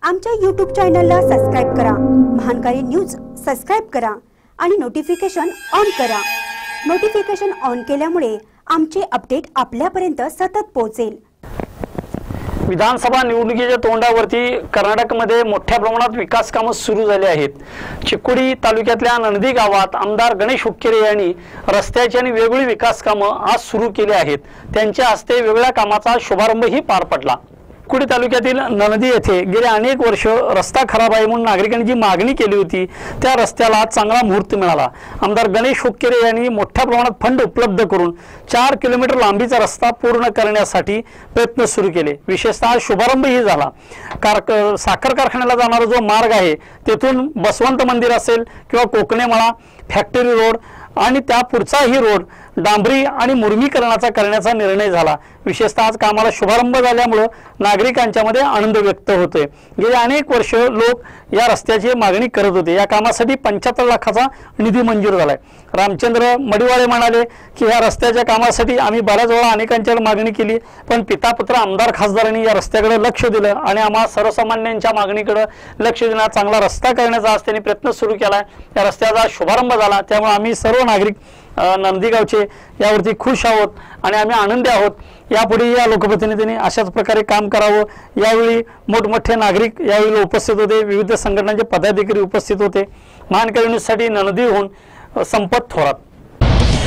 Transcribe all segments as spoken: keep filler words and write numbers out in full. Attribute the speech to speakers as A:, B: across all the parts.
A: आमच्या यूट्यूब चॅनलला सबस्क्राइब करा, महानकारी न्यूज सबस्क्राइब करा आणि नोटिफिकेशन ऑन करा। नोटिफिकेशन ऑन केल्यामुळे आमचे अपडेट आपल्यापर्यंत सतत पोहोचेल।
B: विधानसभा निवडणुकीच्या तोंडावरती कर्नाटकमध्ये मोठ्या प्रमाणात विकास कामे सुरू झाली आहेत। चिकोडी तालुक्यातल्या नंदी गावात आमदार गणेश हुक्केरे यांनी रस्त्याची आणि वेगवेगळी विकास कामे आज सुरू केली आहेत। त्यांच्या हस्ते वेगवेगळ्या कामाचा शुभारंभही पार पडला। चिकोडी तालुक्यातील नंदी येथे गेले अनेक वर्ष रस्ता खराब आहे म्हणून नागरिकांनी जी मागणी केली होती त्या रस्त्याला चांगला मुहूर्त मिळाला। आमदार गणेश हुक्केरे यांनी मोठ्या प्रमाणात फंड उपलब्ध करून चार किलोमीटर लांबीचा रस्ता पूर्ण करण्यासाठी प्रयत्न सुरू केले। विशेषतः शुभारंभही झाला। कार साखर कारखान्याला जाणारा जो मार्ग आहे तेथून बसवंत मंदिर असेल किंवा कोकणेमळा फॅक्टरी रोड आणि त्या पुढचाही रोड डांबरी आणि मुर्मीकरणाचा करण्याचा निर्णय झाला। विशेषतः आज कामाला शुभारंभ झाल्यामुळे नागरिकांच्यामध्ये आनंद व्यक्त होतोय। गेली अनेक वर्ष लोक या रस्त्याची मागणी करत होते। या कामासाठी पंच्याहत्तर लाखाचा निधी मंजूर झालाय। रामचंद्र मडिवाळे म्हणाले की या रस्त्याच्या कामासाठी आम्ही बऱ्याच वेळा अनेकांच्या मागणी केली, पण पितापुत्र आमदार खासदारांनी या रस्त्याकडे लक्ष दिलं आणि आम्हा सर्वसामान्यांच्या मागणीकडे लक्ष देण्याचा चांगला रस्ता करण्याचा आज त्यांनी प्रयत्न सुरू केलाय। या रस्त्याचा शुभारंभ झाला, त्यामुळे आम्ही सर्व नागरिक नंदीगावचे यावरती खुश आहोत आणि आम्ही आनंदी आहोत। यापुढे या लोकप्रतिनिधींनी अशाच प्रकारे काम करावं। यावेळी मोठमोठे नागरिक यावेळी उपस्थित होते, विविध संघटनांचे पदाधिकारी उपस्थित होते। महानकारी न्यूजसाठी नंदीहून संपत थोरात।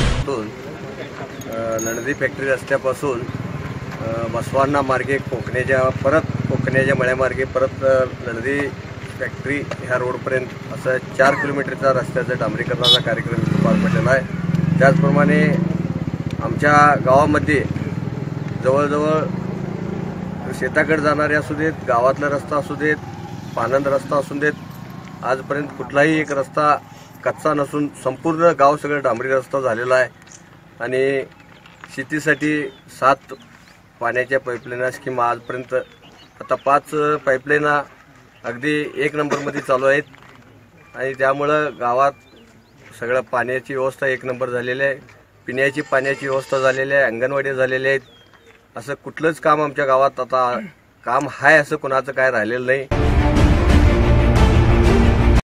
C: नंदी फॅक्टरी रस्त्यापासून बसवांना मार्गे कोकणेच्या परत कोकणेच्या मळ्यामार्गे परत नंदी फॅक्टरी ह्या रोडपर्यंत असं चार किलोमीटरचा रस्त्याचा डांबरीकरणाचा कार्यक्रम पार पडलेला आहे। त्याचप्रमाणे आमच्या गावामध्ये जवळजवळ शेताकडे जाणारे असू देत, गावातला रस्ता असू देत, पानंद रस्ता असू देत, आजपर्यंत कुठलाही एक रस्ता कच्चा नसून संपूर्ण गाव सगळं डांबरी रस्ता झालेला आहे। आणि शेतीसाठी सात पाण्याच्या पाईपलाईन स्कीम आजपर्यंत आता पाच पाईपलाईन अगदी एक नंबरमध्ये चालू आहेत आणि त्यामुळं गावात सगळं पाण्याची व्यवस्था एक नंबर झालेली आहे। पिण्याची पाण्याची व्यवस्था झालेली आहे, अंगणवाडी झालेल्या आहेत। असं कुठलंच काम आमच्या गावात आता काम आहे असं कोणाचं काय राहिलेलं नाही।